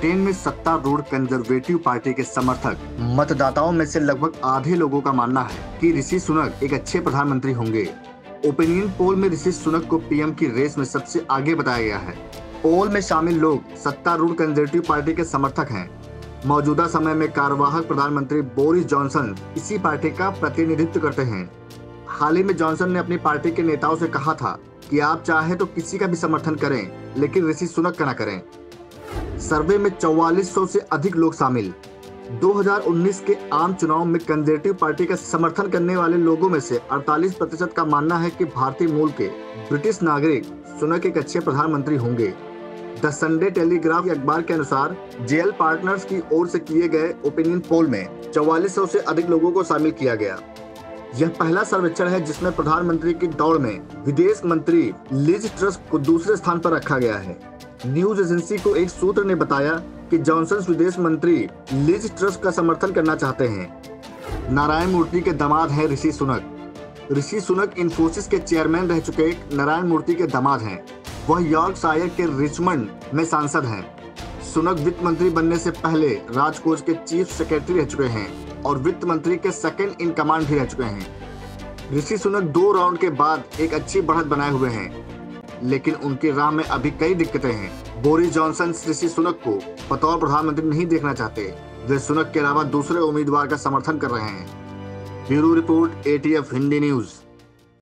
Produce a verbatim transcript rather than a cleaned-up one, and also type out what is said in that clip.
Britain में सत्तारूढ़ conservative party के समर्थक मतदाताओं में से लगभग आधे लोगों का मानना है कि ऋषि सुनक एक अच्छे प्रधानमंत्री होंगे। ओपिनियन पोल में ऋषि सुनक को पीएम की रेस में सबसे आगे बताया गया है। पोल में शामिल लोग सत्तारूढ़ कंजर्वेटिव पार्टी के समर्थक हैं। मौजूदा समय में कार्यवाहक प्रधानमंत्री बोरिस जॉनसन इसी पार्टी का प्रतिनिधित्व करते हैं। हाल ही में जॉनसन ने अपनी पार्टी के नेताओं से कहा था कि आप चाहे तो किसी का भी समर्थन करें, लेकिन ऋषि सुनक का न करें। सर्वे में चौवालीस सौ से अधिक लोग शामिल। दो हज़ार उन्नीस के आम चुनाव में कंजर्वेटिव पार्टी का समर्थन करने वाले लोगों में से अड़तालीस प्रतिशत का मानना है कि भारतीय मूल के ब्रिटिश नागरिक सुनक एक अच्छे प्रधानमंत्री होंगे। द संडे टेलीग्राफ अखबार के अनुसार जेएल पार्टनर्स की ओर से किए गए ओपिनियन पोल में चौवालीस सौ से अधिक लोगों को शामिल किया गया। यह पहला सर्वेक्षण है जिसमें प्रधानमंत्री की दौड़ में विदेश मंत्री लिज ट्रस को दूसरे स्थान पर रखा गया है। न्यूज एजेंसी को एक सूत्र ने बताया कि जॉनसन विदेश मंत्री लिज ट्रस का समर्थन करना चाहते हैं। नारायण मूर्ति के दामाद हैं ऋषि सुनक। ऋषि सुनक इन्फोसिस के चेयरमैन रह चुके नारायण मूर्ति के दामाद हैं। वह यॉर्कशायर के रिचमंड में सांसद हैं। सुनक वित्त मंत्री बनने से पहले राजकोष के चीफ सेक्रेटरी रह चुके हैं और वित्त मंत्री के सेकंड इन कमांड भी रह चुके हैं। ऋषि सुनक दो राउंड के बाद एक अच्छी बढ़त बनाए हुए हैं, लेकिन उनकी राह में अभी कई दिक्कतें हैं। बोरिस जॉनसन ऋषि सुनक को बतौर प्रधानमंत्री नहीं देखना चाहते। वे सुनक के अलावा दूसरे उम्मीदवार का समर्थन कर रहे हैं। Bureau report ATF Hindi news.